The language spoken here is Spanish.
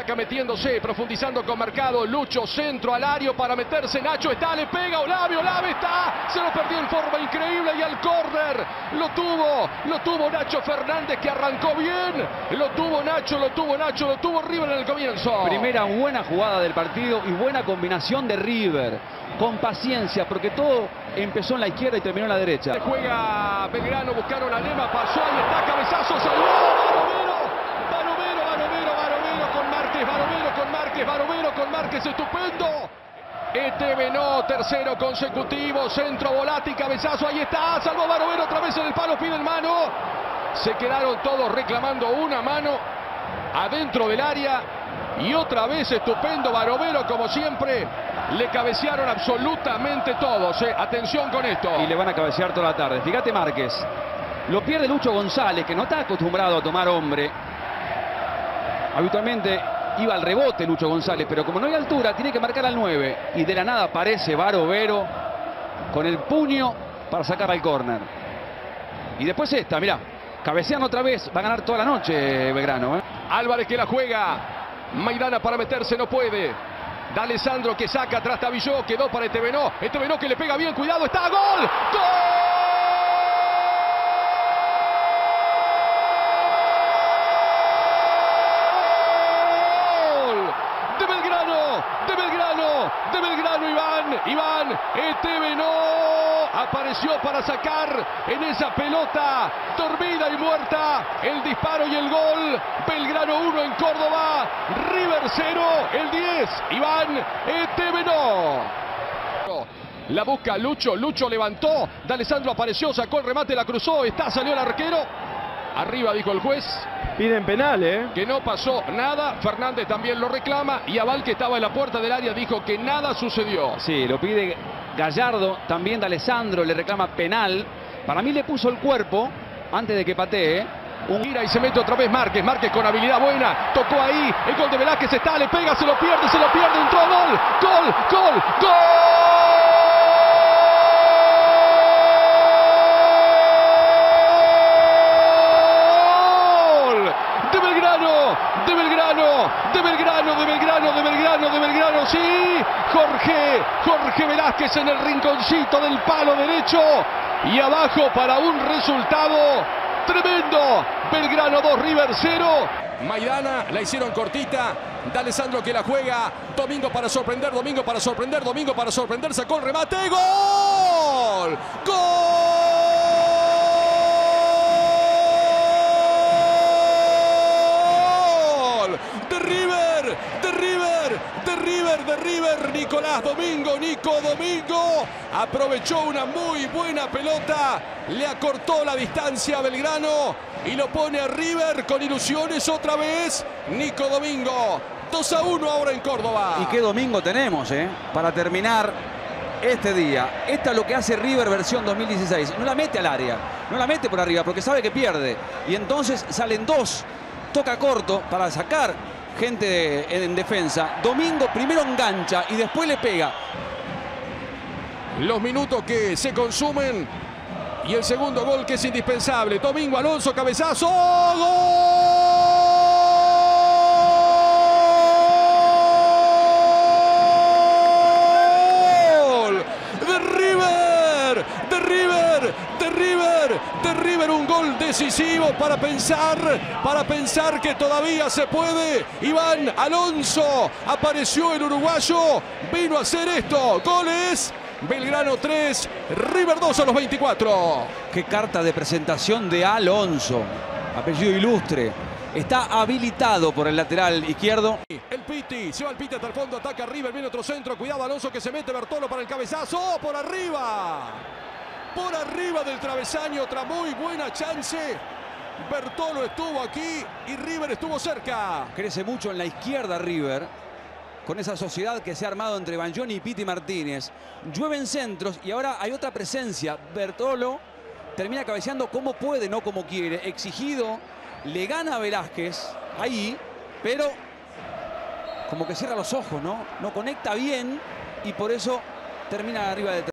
Acá metiéndose, profundizando con Mercado, Lucho, centro al área para meterse, Nacho está, le pega, Olavio, está, se lo perdió en forma increíble y al córner lo tuvo Nacho Fernández que arrancó bien, lo tuvo Nacho, lo tuvo River en el comienzo. Primera buena jugada del partido y buena combinación de River, con paciencia, porque todo empezó en la izquierda y terminó en la derecha. Juega Belgrano, buscaron a Lema, pasó, ahí está, cabezazo, salvó, Barovero con Márquez, estupendo. Etevenó, tercero consecutivo, centro, Volati, cabezazo, ahí está, salvó Barovero, otra vez en el palo, piden mano. Se quedaron todos reclamando una mano adentro del área y otra vez estupendo Barovero, como siempre. Le cabecearon absolutamente todos, Atención con esto. Y le van a cabecear toda la tarde. Fíjate Márquez, lo pierde Lucho González, que no está acostumbrado a tomar hombre. Habitualmente iba al rebote Lucho González, pero como no hay altura, tiene que marcar al 9. Y de la nada aparece Barovero con el puño para sacar al córner. Y después esta, mirá, cabecean otra vez, va a ganar toda la noche Belgrano. Álvarez que la juega, Maidana para meterse, no puede. D'Alessandro que saca atrás Tavilló, quedó para Etevenó que le pega bien, cuidado, está, ¡gol! ¡Gol! Iván Etevenó apareció para sacar en esa pelota dormida y muerta el disparo y el gol. Belgrano 1 en Córdoba, River 0, el 10, Iván Etevenó. La busca Lucho levantó, D'Alessandro apareció, sacó el remate, la cruzó, salió el arquero. Arriba, dijo el juez. Piden penal, Que no pasó nada. Fernández también lo reclama. Y Aval, que estaba en la puerta del área, dijo que nada sucedió. Sí, lo pide Gallardo. También D'Alessandro le reclama penal. Para mí le puso el cuerpo antes de que patee. Gira y se mete otra vez Márquez. Márquez con habilidad buena. Tocó ahí. El gol de Velázquez está. Le pega, se lo pierde. Entró gol. ¡Gol! De Belgrano, sí, Jorge Velázquez en el rinconcito del palo derecho y abajo para un resultado tremendo. Belgrano 2, River 0. Maidana la hicieron cortita, D'Alessandro que la juega, Domingo para sorprender, sacó el remate, ¡gol! De River, Nico Domingo aprovechó una muy buena pelota, le acortó la distancia a Belgrano y lo pone a River con ilusiones otra vez. Nico Domingo, 2-1 ahora en Córdoba. Y qué domingo tenemos, para terminar este día. Esta es lo que hace River versión 2016. No la mete al área, no la mete por arriba porque sabe que pierde. Y entonces salen dos, toca corto para sacar gente en defensa. Domingo primero engancha y después le pega. Los minutos que se consumen y el segundo gol que es indispensable. Domingo Alonso, cabezazo, ¡gol! De River, un gol decisivo para pensar que todavía se puede. Iván Alonso, apareció el uruguayo, vino a hacer esto. Goles, Belgrano 3, River 2 a los 24. Qué carta de presentación de Alonso, apellido ilustre. Está habilitado por el lateral izquierdo. El Piti, se va el Piti hasta el fondo, ataca River, viene otro centro, cuidado Alonso que se mete, Bertolo para el cabezazo, por arriba del travesaño, otra muy buena chance. Bertolo estuvo aquí y River estuvo cerca. Crece mucho en la izquierda River, con esa sociedad que se ha armado entre Banjoni y Piti Martínez. Llueven centros y ahora hay otra presencia. Bertolo termina cabeceando como puede, no como quiere. Exigido, le gana a Velázquez ahí, pero como que cierra los ojos, ¿no? No conecta bien y por eso termina arriba de